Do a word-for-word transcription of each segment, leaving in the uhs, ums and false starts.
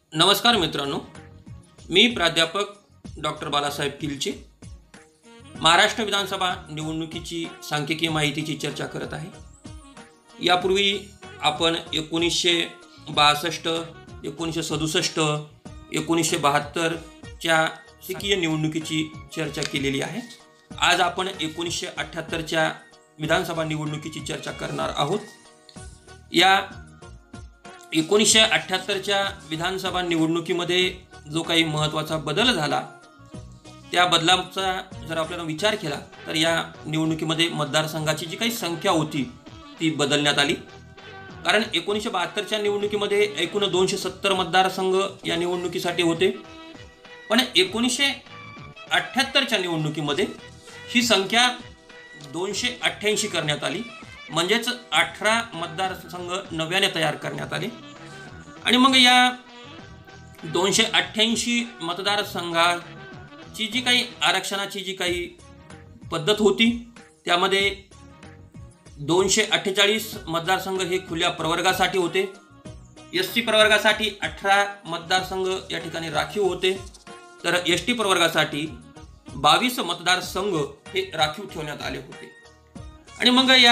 नमस्कार मित्रांनो, मी प्राध्यापक डॉक्टर बालासाहेब किलचे महाराष्ट्र विधानसभा निवडणुकीची सांख्यिकीय माहितीची चर्चा करत आहे। यापूर्वी आपण एकोणीसशे बासष्ट एकोणीसशे सदुसष्ट एकोणीसशे बहात्तरच्या सांख्यिकीय निवडणुकीची चर्चा केलेली आहे। आज आपण एकोणीसशे अठ्ठ्याहत्तरच्या विधानसभा निवडणुकीची चर्चा करणार आहोत। या एकोणीसशे अठ्ठ्याहत्तरच्या विधानसभा निवडणुकीमध्ये जो काही महत्त्वाचा बदल झाला त्या बदलाचा जर आपल्याला विचार केला तर या निवडणुकीमध्ये मतदारसंघाची जी काही संख्या होती ती बदलण्यात आली। कारण एकोणीसशे बहात्तरच्या निवडणुकीमध्ये एकूण दोनशे सत्तर मतदारसंघ या निवडणुकीसाठी होते, पण एकोणीसशे अठ्ठ्याहत्तरच्या निवडणुकीमध्ये ही संख्या दोनशे अठ्ठ्याऐंशी करण्यात आली, म्हणजेच अठरा मतदारसंघ नव्याने तयार करण्यात आले। आणि मग या दोनशे अठ्ठ्याऐंशी मतदारसंघाची जी काही आरक्षणाची जी काही पद्धत होती त्यामध्ये दोनशे अठ्ठेचाळीस मतदारसंघ हे खुल्या प्रवर्गासाठी होते, एस टी प्रवर्गासाठी अठरा मतदारसंघ या ठिकाणी राखीव होते, तर एस टी प्रवर्गासाठी बावीस मतदारसंघ हे राखीव ठेवण्यात आले होते। आणि मग या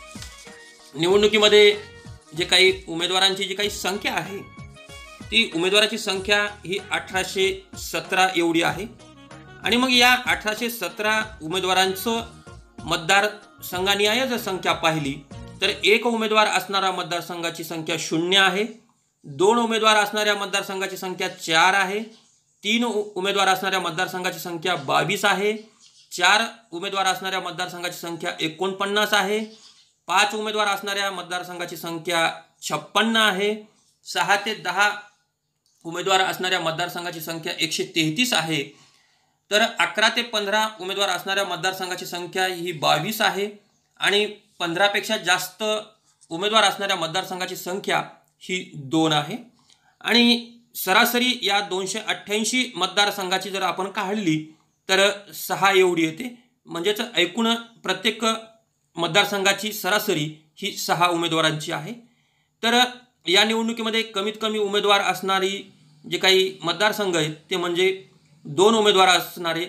निवडणुकीमध्ये जे काही उमेदवारांची जी काही संख्या आहे ती उमेदवाराची संख्या ही अठराशे सतरा एवढी आहे। आणि मग या अठराशे सतरा उमेदवारांचं मतदारसंघानिहाय जर संख्या पाहिली तर एक उमेदवार असणारा मतदारसंघाची संख्या शून्य आहे, दोन उमेदवार असणाऱ्या मतदारसंघाची संख्या चार आहे, तीन उमेदवार असणाऱ्या मतदारसंघाची संख्या बावीस आहे, चार उमेदवार असणाऱ्या मतदारसंघाची संख्या एकोणपन्नास आहे, पाच उमेदवार असणाऱ्या मतदारसंघाची संख्या छप्पन्न आहे, सहा ते दहा उमेदवार असणाऱ्या मतदारसंघाची संख्या एकशे तेहतीस आहे, तर अकरा ते पंधरा उमेदवार असणाऱ्या मतदारसंघाची संख्या ही बावीस आहे, आणि पंधरापेक्षा जास्त उमेदवार असणाऱ्या मतदारसंघाची संख्या ही दोन आहे। आणि सरासरी या दोनशे अठ्ठ्याऐंशी मतदारसंघाची जर आपण काढली तर सहा एवढी येते, म्हणजेच एकूण प्रत्येक मतदारसंघाची सरासरी ही सहा उमेदवारांची आहे। तर या निवडणुकीमध्ये कमीत कमी उमेदवार असणारी जे काही मतदारसंघ आहेत ते म्हणजे दोन उमेदवार असणारे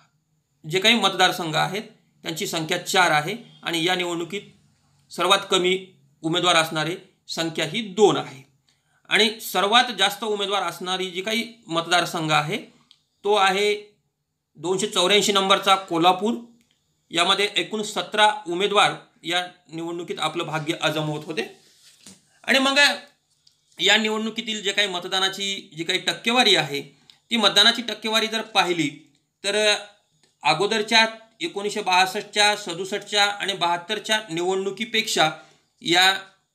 जे काही मतदारसंघ आहेत त्यांची संख्या चार आहे, आणि या निवडणुकीत सर्वात कमी उमेदवार असणारे संख्या ही दोन आहे। आणि सर्वात जास्त उमेदवार असणारी जी काही मतदारसंघ आहे तो आहे दोनशे चौऱ्याऐंशी नंबरचा कोल्हापूर। यामध्ये एकूण सतरा उमेदवार या निवडणुकीत आपलं भाग्य अजमावत होते। आणि मग या निवडणुकीतील जे काही मतदानाची जी काही टक्केवारी आहे ती मतदानाची टक्केवारी जर पाहिली तर अगोदरच्या एकोणीसशे बासष्टच्या सदुसष्टच्या आणि बहात्तरच्या निवडणुकीपेक्षा या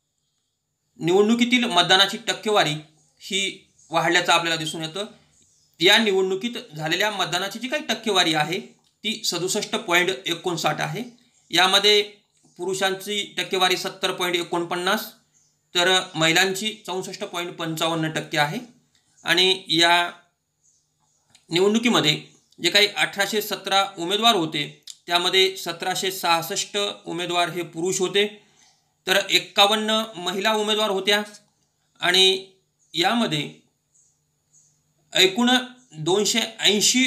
निवडणुकीतील मतदानाची टक्केवारी ही वाढल्याचं आपल्याला दिसून येतं। या निवडणुकीत झालेल्या मतदानाची जी काही टक्केवारी आहे ती सदुसष्ट पॉईंट एकोणसाठ आहे। यामध्ये पुरुषांची टक्केवारी सत्तर पॉईंट एकोणपन्नास, तर महिलांची चौसष्ट पॉईंट पंचावन्न टक्के आहे। आणि या निवडणुकीमध्ये जे काही अठराशे सतरा उमेदवार होते त्यामध्ये सतराशे सहासष्ट उमेदवार हे पुरुष होते, तर एक्कावन्न महिला उमेदवार होत्या, आणि यामध्ये एकूण दोनशे ऐंशी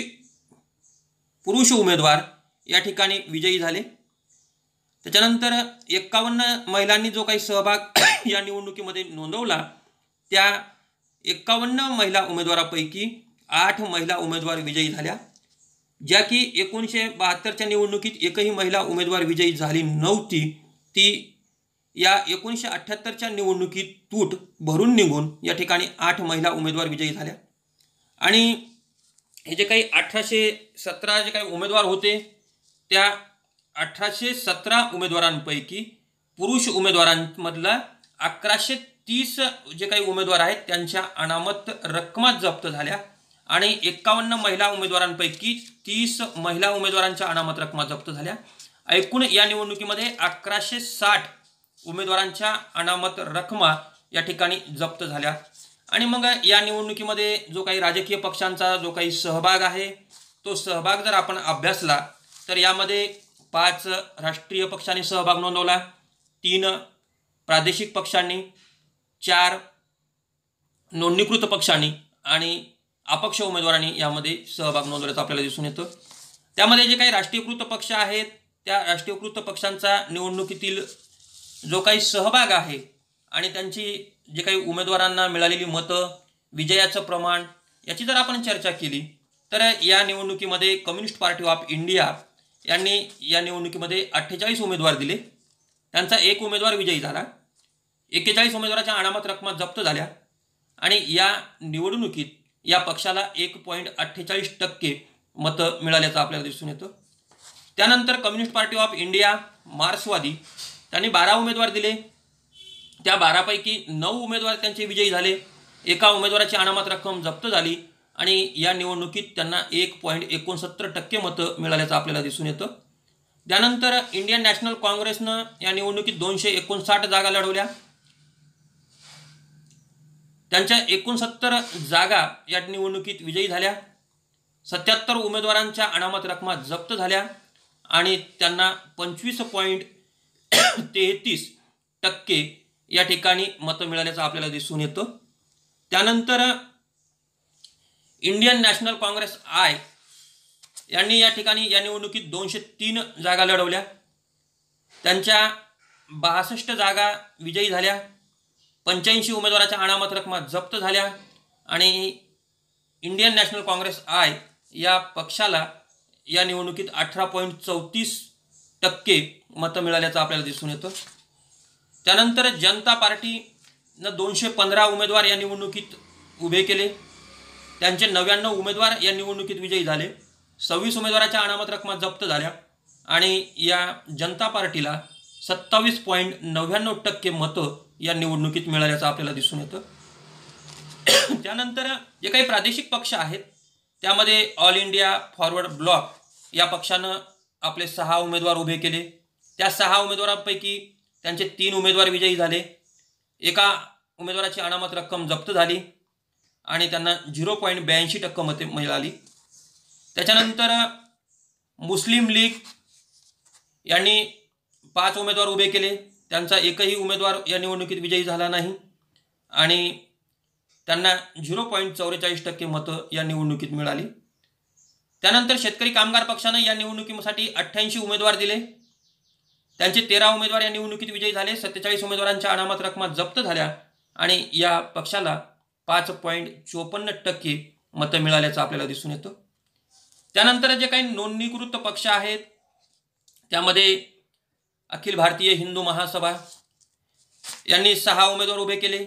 पुरुष उमेदवार या ठिकाणी विजयी झाले। त्याच्यानंतर एक्कावन्न महिलांनी जो काही सहभाग या निवडणुकीमध्ये नोंदवला त्या एक्कावन्न महिला उमेदवारापैकी आठ महिला उमेदवार विजयी झाल्या, ज्या की एकोणीसशे बहात्तरच्या निवडणुकीत एकही महिला उमेदवार विजयी झाली नव्हती, ती या एकोणीसशे अठ्ठ्याहत्तरच्या निवडणुकीत तूट भरून निघून या ठिकाणी आठ महिला उमेदवार विजयी झाल्या। आणि हे जे काही अठराशे सतरा जे काही उमेदवार होते त्या अठराशे सतरा उमेदवारांपैकी पुरुष उमेदवारांमधला अकराशे तीस जे काही उमेदवार आहेत त्यांच्या अनामत रक्कमा जप्त झाल्या, आणि एक्कावन्न महिला उमेदवारांपैकी तीस महिला उमेदवारांच्या अनामत रक्कमा जप्त झाल्या। एकूण या निवडणुकीमध्ये अकराशे साठ उमेदवारांच्या अनामत रक्कमा या ठिकाणी जप्त झाल्या। आणि मग या निवडणुकीमध्ये जो काही राजकीय पक्षांचा जो काही सहभाग आहे तो सहभाग जर आपण अभ्यासला तर यामध्ये पाच राष्ट्रीय पक्षांनी सहभाग नोंदवला, तीन प्रादेशिक पक्षांनी, चार नोंदणीकृत पक्षांनी आणि अपक्ष उमेदवारांनी यामध्ये सहभाग नोंदवल्याचं आपल्याला दिसून येतं. त्यामध्ये जे काही राष्ट्रीयकृत पक्ष आहेत त्या राष्ट्रीयकृत पक्षांचा निवडणुकीतील जो काही सहभाग आहे आणि त्यांची जे काही उमेदवारांना मिळालेली मतं, विजयाचं प्रमाण याची जर आपण चर्चा केली तर या निवडणुकीमध्ये कम्युनिस्ट पार्टी ऑफ इंडिया यांनी या निवडणुकीमध्ये अठ्ठेचाळीस उमेदवार दिले. त्यांचा एक उमेदवार विजयी झाला. एक्केचाळीस उमेदवाराच्या अनामत रकमा जप्त झाल्या आणि या निवडणुकीत या पक्षाला एक पॉईंट अठ्ठेचाळीस टक्के मतं मिळाल्याचं आपल्याला दिसून येतं. त्यानंतर कम्युनिस्ट पार्टी ऑफ इंडिया, मार्क्सवादी त्यांनी बारा उमेदवार दिले. त्या बारापैकी नऊ उमेदवार त्यांचे विजयी झाले. एका उमेदवाराची अनामत रक्कम जप्त झाली आणि या निवडणुकीत त्यांना एक पॉईंट एकोणसत्तर टक्के मतं मिळाल्याचं आपल्याला दिसून येतं. त्यानंतर इंडियन नॅशनल काँग्रेसनं या निवडणुकीत दोनशे एकोणसाठ जागा लढवल्या. त्यांच्या एकोणसत्तर जागा या निवडणुकीत विजयी झाल्या. सत्याहत्तर उमेदवारांच्या अनामत रकमा जप्त झाल्या आणि त्यांना पंचवीस पॉईंट तेहतीस टक्के या ठिकाणी मतं मिळाल्याचं आपल्याला दिसून येतं. त्यानंतर इंडियन नॅशनल काँग्रेस आय यांनी या ठिकाणी या निवडणुकीत दोनशे तीन जागा लढवल्या. त्यांच्या बासष्ट जागा विजयी झाल्या. पंच्याऐंशी उमेदवाराच्या अनामत रकमा जप्त झाल्या आणि इंडियन नॅशनल काँग्रेस आय या पक्षाला या निवडणुकीत अठरा पॉईंट चौतीस टक्के मतं मिळाल्याचं आपल्याला दिसून येतं. त्यानंतर जनता पार्टीनं दोनशे पंधरा उमेदवार या निवडणुकीत उभे केले. त्यांचे नव्याण्णव उमेदवार या निवडणुकीत विजयी झाले. सव्वीस उमेदवाराच्या अनामत रकमा जप्त झाल्या आणि या जनता पार्टीला सत्तावीस पॉईंट नव्याण्णव टक्के मतं या निवडणुकीत मिळाल्याचं आपल्याला दिसून येतं. त्यानंतर जे काही प्रादेशिक पक्ष आहेत त्यामध्ये ऑल इंडिया फॉरवर्ड ब्लॉक या पक्षानं आपले सहा उमेदवार उभे केले. त्या सहा उमेदवारांपैकी त्यांचे तीन उमेदवार विजयी झाले. एका उमेदवाराची अनामत रक्कम जप्त झाली आणि त्यांना झिरो पॉईंट ब्याऐंशी टक्के मते मिळाली. त्याच्यानंतर मुस्लिम लीग यांनी पाच उमेदवार उभे केले. त्यांचा एकही उमेदवार या निवडणुकीत विजयी झाला नाही आणि त्यांना झिरो पॉईंट चौवेचाळीस टक्के मतं या निवडणुकीत मिळाली. त्यानंतर शेतकरी कामगार पक्षानं या निवडणुकीसाठी अठ्ठ्याऐंशी उमेदवार दिले. त्यांचे तेरा उमेदवार या निवडणुकीत विजयी झाले. सत्तेचाळीस उमेदवारांच्या अनामत रकमा जप्त झाल्या आणि या पक्षाला पाच पॉईंट चोपन्न टक्के मतं मिळाल्याचं आपल्याला दिसून येतं. त्यानंतर जे काही नोंदणीकृत पक्ष आहेत त्यामध्ये अखिल भारतीय हिंदू महासभा यांनी सहा उमेदवार उभे केले.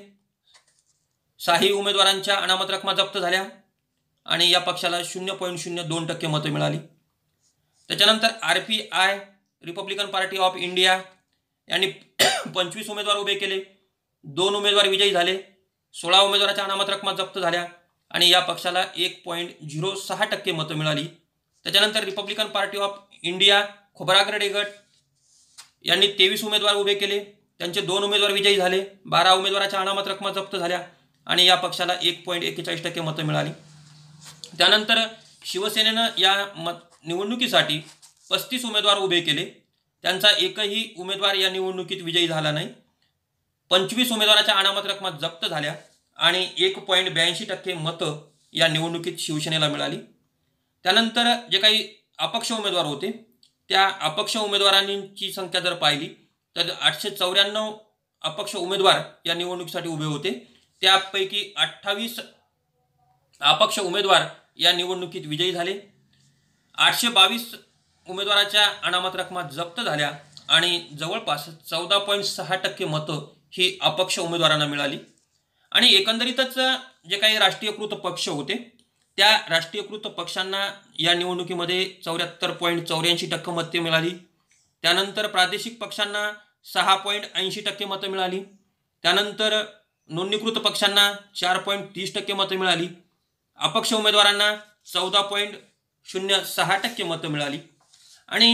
सहाही उमेदवारांच्या अनामत रकमा जप्त झाल्या आणि या पक्षाला शून्य पॉईंट शून्य दोन टक्के मतं मिळाली. त्याच्यानंतर R P I Republican party of India यांनी पंचवीस उमेदवार उभे केले. दोन उमेदवार विजयी झाले. सोळा उमेदवाराच्या अनामत रकमा जप्त झाल्या आणि या पक्षाला एक पॉईंट झिरो सहा टक्के मतं मिळाली. त्याच्यानंतर Republican party of India Khobragade गट यांनी तेवीस उमेदवार उभे केले. त्यांचे दोन उमेदवार विजयी झाले. बारा उमेदवाराच्या अनामत रकमा जप्त झाल्या आणि या पक्षाला एक पॉईंट एक्केचाळीस टक्के मतं मिळाली. त्यानंतर शिवसेनेनं या मत निवडणुकीसाठी पस्तीस उमेदवार उभे केले. त्यांचा एकही उमेदवार या निवडणुकीत विजयी झाला नाही. पंचवीस उमेदवाराच्या अनामत रकमा जप्त झाल्या आणि एक पॉईंट ब्याऐंशी टक्के मतं या निवडणुकीत शिवसेनेला मिळाली. त्यानंतर जे काही अपक्ष उमेदवार होते त्या अपक्ष उमेदवारांची संख्या जर पाहिली तर आठशे चौऱ्याण्णव अपक्ष उमेदवार या निवडणुकीसाठी उभे होते. त्यापैकी अठ्ठावीस अपक्ष उमेदवार या निवडणुकीत विजयी झाले. आठशे बावीस उमेदवाराच्या अनामत रकमा जप्त झाल्या आणि जवळपास चौदा पॉईंट सहा टक्के मतं ही अपक्ष उमेदवारांना मिळाली. आणि एकंदरीतच जे काही राष्ट्रीयकृत पक्ष होते त्या राष्ट्रीयकृत पक्षांना या निवडणुकीमध्ये चौऱ्याहत्तर पॉईंट चौऱ्याऐंशी टक्के मते मिळाली. त्यानंतर प्रादेशिक पक्षांना सहा पॉईंट ऐंशी टक्के मतं मिळाली. त्यानंतर नोंदणीकृत पक्षांना चार पॉईंट तीस टक्के मतं मिळाली. अपक्ष उमेदवारांना चौदा पॉईंट शून्य सहा टक्के मतं मिळाली. आणि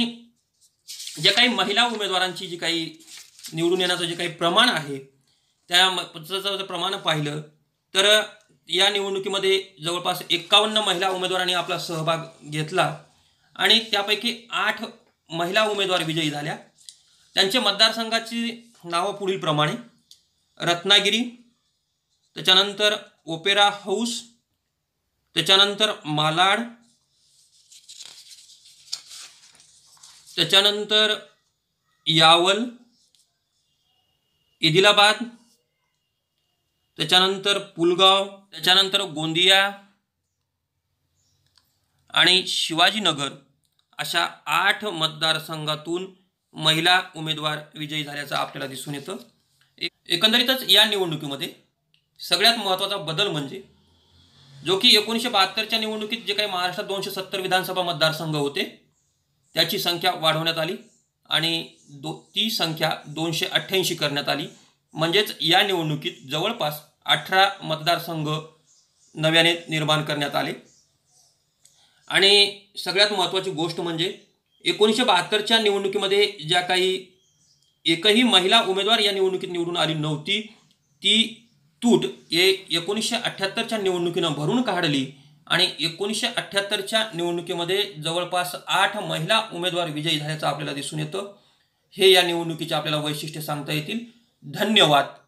जे काही महिला उमेदवारांची जी काही निवडून येण्याचं जे काही प्रमाण आहे त्या जर प्रमाण पाहिलं तर या निवडणुकीमध्ये जवळपास एक्कावन्न महिला उमेदवारांनी आपला सहभाग घेतला आणि त्यापैकी आठ महिला उमेदवार विजयी झाल्या. त्यांचे मतदारसंघाची नावं पुढील प्रमाणे: रत्नागिरी, त्याच्यानंतर ओपेरा हाऊस, त्याच्यानंतर मालाड, त्याच्यानंतर यावल, इदिलाबाद, त्याच्यानंतर पुलगाव, त्याच्यानंतर गोंदिया आणि शिवाजीनगर अशा आठ मतदारसंघातून महिला उमेदवार विजयी झाल्याचं आपल्याला दिसून येतं. एकंदरीतच या निवडणुकीमध्ये सगळ्यात महत्त्वाचा बदल म्हणजे जो की एकोणीसशे बहात्तरच्या निवडणुकीत जे काही महाराष्ट्रात दोनशे सत्तर विधानसभा मतदारसंघ होते त्याची संख्या वाढवण्यात आली आणि दो ती संख्या दोनशे अठ्ठ्याऐंशी करण्यात आली. म्हणजेच या निवडणुकीत जवळपास अठरा मतदारसंघ नव्याने निर्माण करण्यात आले. आणि सगळ्यात महत्त्वाची गोष्ट म्हणजे एकोणीसशे बहात्तरच्या निवडणुकीमध्ये ज्या काही एकही महिला उमेदवार या निवडणुकीत निवडून आली नव्हती ती तूट हे एकोणीसशे अठ्ठ्याहत्तरच्या निवडणुकीनं भरून काढली आणि एकोणीसशे अठ्ठ्याहत्तरच्या निवडणुकीमध्ये जवळपास आठ महिला उमेदवार विजयी झाल्याचं आपल्याला दिसून येतं. हे या निवडणुकीचे आपल्याला वैशिष्ट्य सांगता येतील. धन्यवाद.